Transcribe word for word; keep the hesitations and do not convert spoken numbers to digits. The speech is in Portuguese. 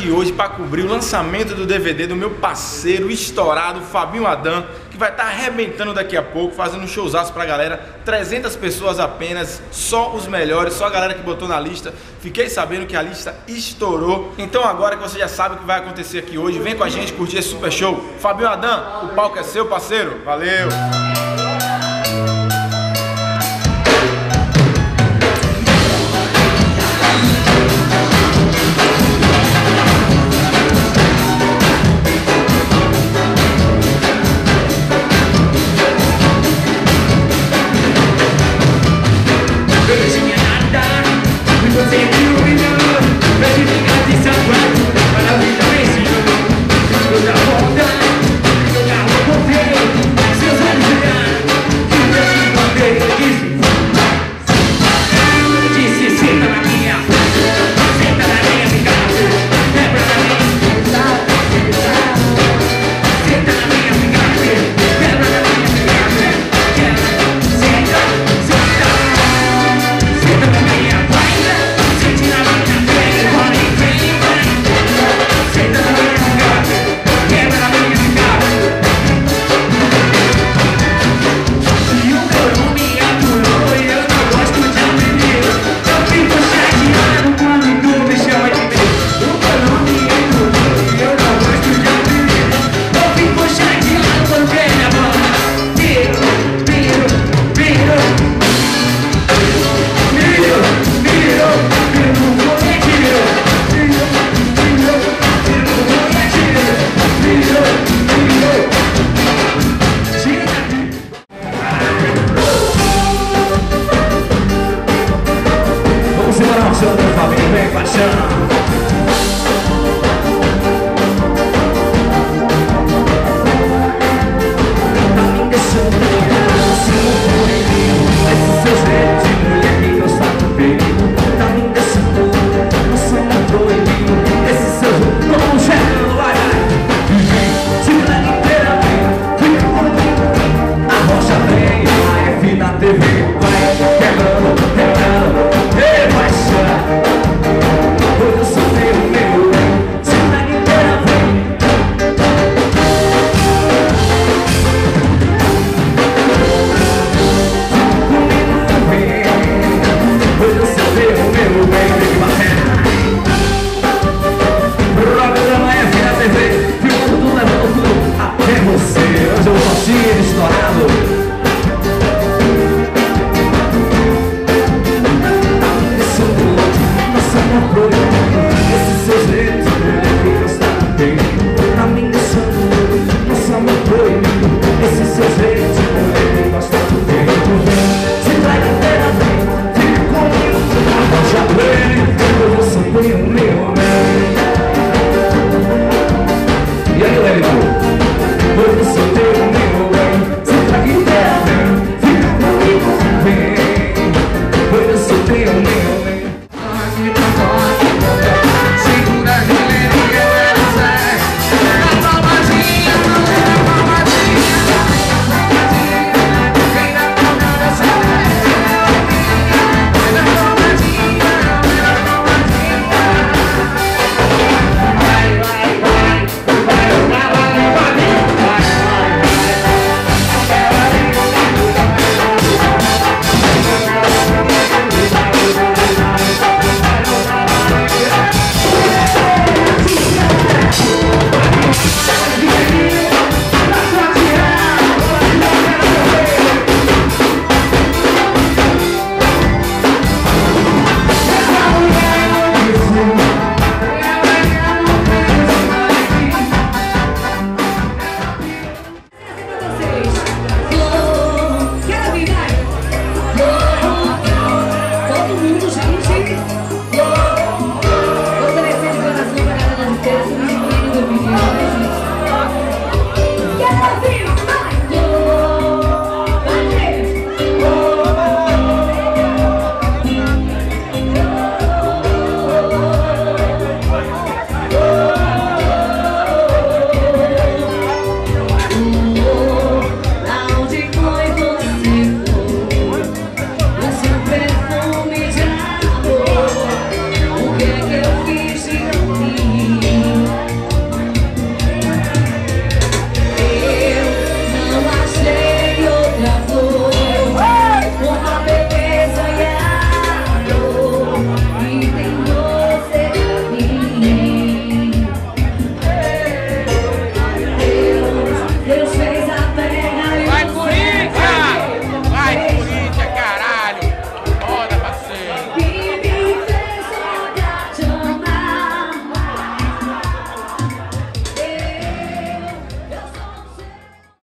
aqui hoje para cobrir o lançamento do D V D do meu parceiro estourado, Fabinho Adam, que vai estar arrebentando daqui a pouco, fazendo um showzaço pra galera. trezentas pessoas apenas, só os melhores, só a galera que botou na lista. Fiquei sabendo que a lista estourou. Então agora que você já sabe o que vai acontecer aqui hoje, vem com a gente curtir esse super show. Fabinho Adam, o palco é seu, parceiro. Valeu! T V